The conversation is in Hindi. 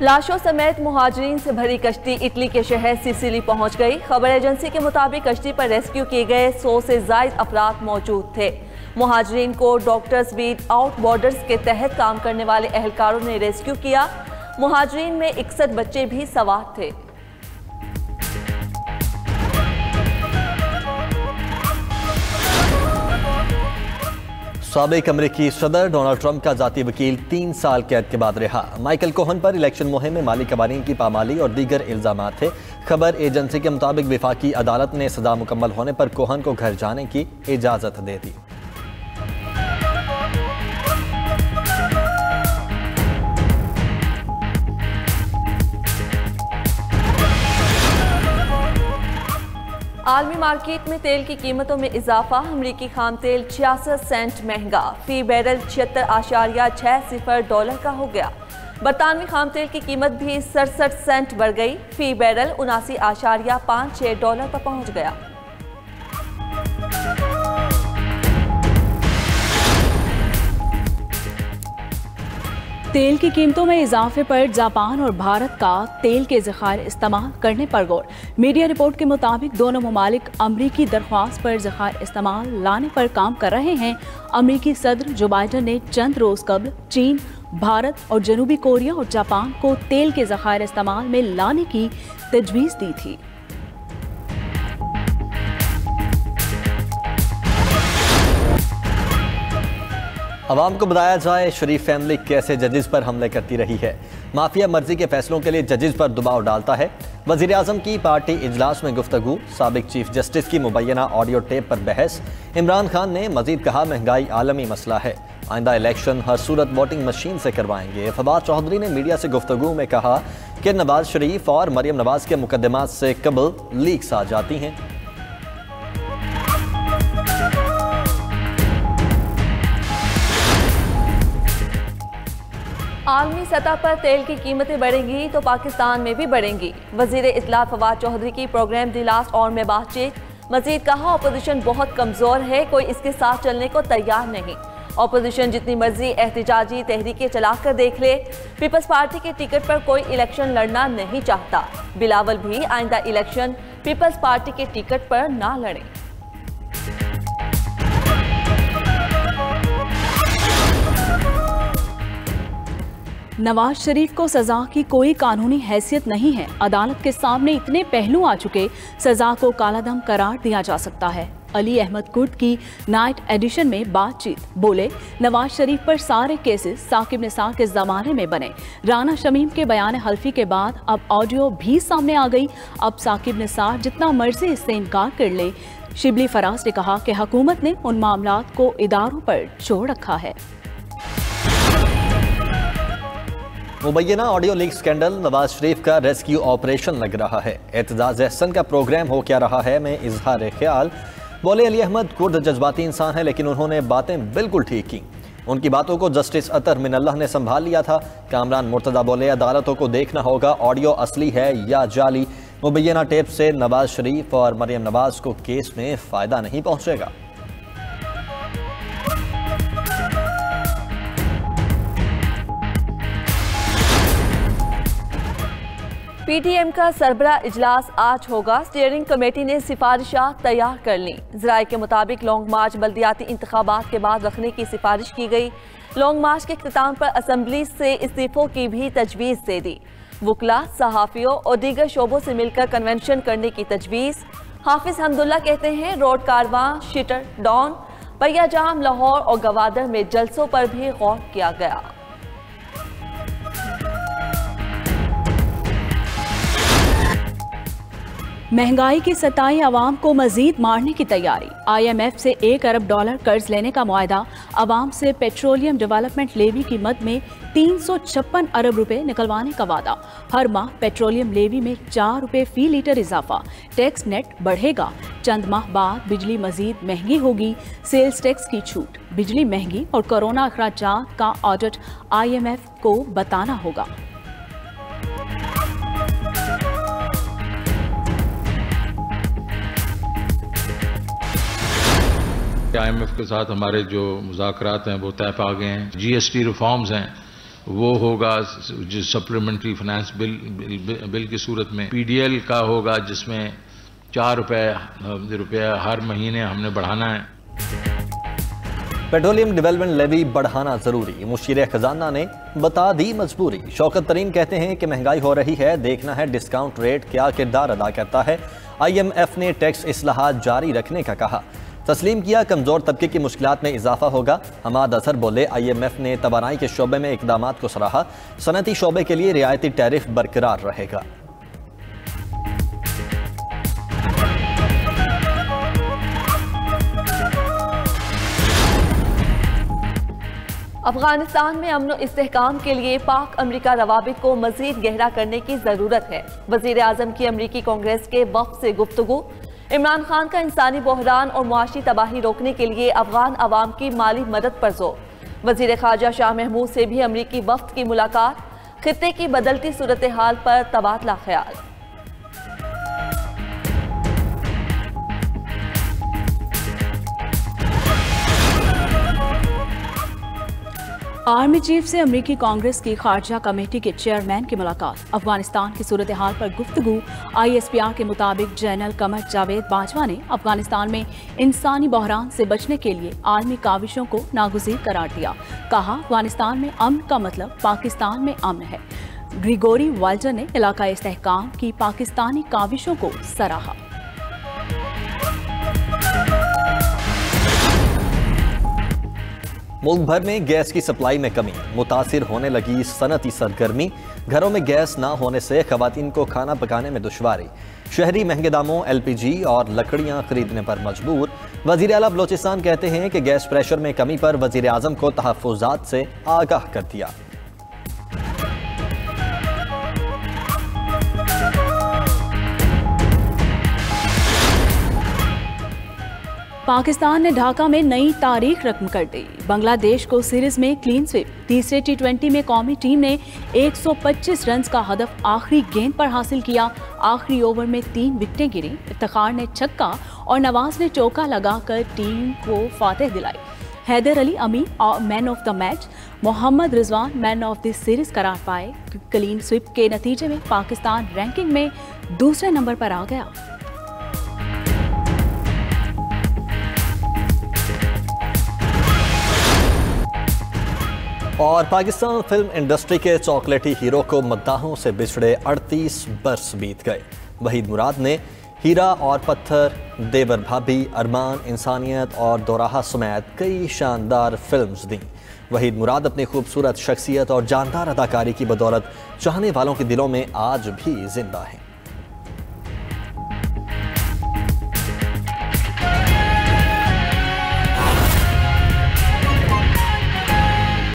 लाशों समेत मुहाजिरीन से भरी कश्ती इटली के शहर सिसिली पहुंच गई। खबर एजेंसी के मुताबिक कश्ती पर रेस्क्यू किए गए 100 से ज्यादा अफराद मौजूद थे। मुहाजिरीन को डॉक्टर्स विदाउट बॉर्डर्स के तहत काम करने वाले एहलकारों ने रेस्क्यू किया। मुहाजिरीन में 61 बच्चे भी सवार थे। साबिक अमेरिकी सदर डोनाल्ड ट्रंप का जाती वकील 3 साल कैद के बाद रिहा। माइकल कोहन पर इलेक्शन मुहिम में माली कवानीन की पामाली और दीगर इल्जामात थे। खबर एजेंसी के मुताबिक वफाकी अदालत ने सजा मुकम्मल होने पर कोहन को घर जाने की इजाजत दे दी। आलमी मार्केट में तेल की कीमतों में इजाफा। अमरीकी खाम तेल 66 सेंट महंगा फी बैरल $76.60 का हो गया। बरतानवी खाम तेल की कीमत भी 67 सेंट बढ़ गई, फी बैरल $79.56 पर पहुंच गया। तेल की कीमतों में इजाफे पर जापान और भारत का तेल के ज़खायर इस्तेमाल करने पर गौर। मीडिया रिपोर्ट के मुताबिक दोनों ममालिक अमरीकी दरख्वास्त पर ज़खायर इस्तेमाल लाने पर काम कर रहे हैं। अमरीकी सदर जो बाइडन ने चंद रोज़ कबल चीन, भारत और जनूबी कोरिया और जापान को तेल के ज़खायर इस्तेमाल में लाने की तजवीज़ दी थी। अवाम को बताया जाए शरीफ फैमिली कैसे जजेस पर हमले करती रही है। माफिया मर्जी के फैसलों के लिए जजेस पर दबाव डालता है। वजीर आजम की पार्टी इजलास में गुफ्तगू, साबिक चीफ जस्टिस की मुबैना ऑडियो टेप पर बहस। इमरान खान ने मजीद कहा महंगाई आलमी मसला है, आइंदा इलेक्शन हर सूरत वोटिंग मशीन से करवाएंगे। फवाद चौधरी ने मीडिया से गुफ्तगू में कहा कि नवाज शरीफ और मरियम नवाज के मुकदमात से कबल लीक्स आ जाती हैं। आलमी सतह पर तेल की कीमतें बढ़ेंगी तो पाकिस्तान में भी बढ़ेंगी। वजीर इत्तलात फवाद चौधरी की प्रोग्राम दी लास्ट आवर में बातचीत। मजीद कहा अपोजिशन बहुत कमज़ोर है, कोई इसके साथ चलने को तैयार नहीं। अपोजिशन जितनी मर्जी एहतिजाजी तहरीकें चलाकर देख ले, पीपल्स पार्टी के टिकट पर कोई इलेक्शन लड़ना नहीं चाहता। बिलावल भी आइंदा इलेक्शन पीपल्स पार्टी के टिकट पर ना लड़े। नवाज शरीफ को सजा की कोई कानूनी हैसियत नहीं है। अदालत के सामने इतने पहलू आ चुके, सजा को कालादम करार दिया जा सकता है। अली अहमद कुर्द की नाइट एडिशन में बातचीत, बोले नवाज शरीफ पर सारे केसेस साकिब निसार के ज़माने में बने। राना शमीम के बयान हल्फी के बाद अब ऑडियो भी सामने आ गई। अब साकिब निसार जितना मर्जी इससे इनकार कर ले। शिबली फराज ने कहा कि हुकूमत ने उन मामलात को इदारों पर छोड़ रखा है। मुबैना audio leak scandal Nawaz Sharif का रेस्क्यू ऑपरेशन लग रहा है। एतजाज एहसन का प्रोग्राम हो क्या रहा है में इजहार ख्याल। बोले अली अहमद कुर्द जज्बाती इंसान है, लेकिन उन्होंने बातें बिल्कुल ठीक की। उनकी बातों को जस्टिस अतर मिनल्लाह ने संभाल लिया था। कामरान मुर्तजा बोले अदालतों को देखना होगा ऑडियो असली है या जाली। मुबैना टेप से नवाज शरीफ और मरियम नवाज को केस में फायदा नहीं पहुंचेगा। पीटीएम का सरबरा इजलास आज होगा। स्टीयरिंग कमेटी ने सिफारिशात तैयार कर ली। ज़राए के मुताबिक लॉन्ग मार्च बल्दियाती इंतखाबात के बाद रखने की सिफारिश की गई। लॉन्ग मार्च के इख्तिताम पर असम्बली से इस्तीफों की भी तजवीज़ दे दी। वकला, सहाफ़ियों और दीगर शोबों से मिलकर कन्वेंशन करने की तजवीज़। हाफिज हमदुल्ला कहते हैं रोड कारवां, शिटर डाउन, पहिया जाम, लाहौर और गवादर में जलसों पर भी गौर किया गया। महंगाई की सताई आवाम को मजीद मारने की तैयारी। IMF से $1 अरब कर्ज लेने का मुआहदा। आवाम से पेट्रोलियम डेवलपमेंट लेवी की मद में 356 अरब रुपए निकलवाने का वादा। हर माह पेट्रोलियम लेवी में 4 रुपए फी लीटर इजाफा। टैक्स नेट बढ़ेगा। चंद माह बाद बिजली मजीद महंगी होगी। सेल्स टैक्स की छूट, बिजली महंगी और कोरोना अखराजात का ऑडिट IMF को बताना होगा। IMF के साथ हमारे जो मुज़ाकरात हैं वो तय पा गए हैं। GST रिफॉर्म्स हैं वो होगा जो सप्लीमेंट्री फाइनेंस बिल की सूरत में। PDL का होगा जिसमें 4 रुपये हर महीने हमने बढ़ाना है। पेट्रोलियम डेवलपमेंट लेवी बढ़ाना जरूरी, मुशीर खजाना ने बता दी मजबूरी। शौकत तरीन कहते हैं कि महंगाई हो रही है, देखना है डिस्काउंट रेट क्या किरदार अदा करता है। IMF ने टैक्स इस्लाहात जारी रखने का कहा। तस्लीम किया कमजोर तबके की मुश्किलात में इजाफा होगा। हमाद अजहर बोले IMF ने तवानाई के शोबे में इकदामात को सराहा, सनती शोबे के लिए रियायती टैरिफ बरकरार रहेगा। अफगानिस्तान में अमन और इस्तेहकाम के लिए पाक अमरीका रवाबित को मजीद गहरा करने की जरूरत है। वजीर आजम की अमरीकी कांग्रेस के वफ्द से गुफ्तगू। इमरान खान का इंसानी बहरान और मुआशी तबाही रोकने के लिए अफगान अवाम की माली मदद पर जोर। वजीर खारजा शाह महमूद से भी अमरीकी वफ्द की मुलाकात। खित्ते की बदलती सूरत हाल पर तबादला ख्याल। आर्मी चीफ से अमरीकी कांग्रेस की खारजा कमेटी के चेयरमैन की मुलाकात। अफगानिस्तान की सूरत हाल पर गुफ्तगू। ISPR के मुताबिक जनरल कमर जावेद बाजवा ने अफगानिस्तान में इंसानी बहरान से बचने के लिए आर्मी काविशों को नागुज़ीर करार दिया। कहा अफगानिस्तान में अमन का मतलब पाकिस्तान में अमन है। ग्रिगोरी वाल्टर ने इलाका इस्तेहकाम की पाकिस्तानी काविशों को सराहा। मुल्क भर में गैस की सप्लाई में कमी, मुतासिर होने लगी सनती सरगर्मी। घरों में गैस ना होने से खवातीन को खाना पकाने में दुश्वारी। शहरी महंगे दामों LPG और लकड़ियां खरीदने पर मजबूर। वजीर आला बलोचिस्तान कहते हैं कि गैस प्रेशर में कमी पर वजीर आजम को तहफ़्फ़ुज़ात से आगाह कर दिया। पाकिस्तान ने ढाका में नई तारीख रकम कर दी। बांग्लादेश को सीरीज में क्लीन स्वीप। तीसरे T20 में कौमी टीम ने 125 रन का हदफ आखिरी गेंद पर हासिल किया। आखिरी ओवर में 3 विकेटें गिरी। इफ्तिखार ने छक्का और नवाज ने चौका लगाकर टीम को फातेह दिलाई। हैदर अली अमीर man of the match, Mohammad Rizwan man of the series करार पाए। क्लीन स्वीप के नतीजे में पाकिस्तान रैंकिंग में दूसरे नंबर पर आ गया। और पाकिस्तान फिल्म इंडस्ट्री के चॉकलेटी हीरो को मद्दाहों से बिछड़े 38 बरस बीत गए। वहीद मुराद ने हीरा और पत्थर, देवर भाभी, अरमान, इंसानियत और दोराहा समेत कई शानदार फिल्म्स दी। वहीद मुराद अपनी खूबसूरत शख्सियत और जानदार अदाकारी की बदौलत चाहने वालों के दिलों में आज भी जिंदा हैं।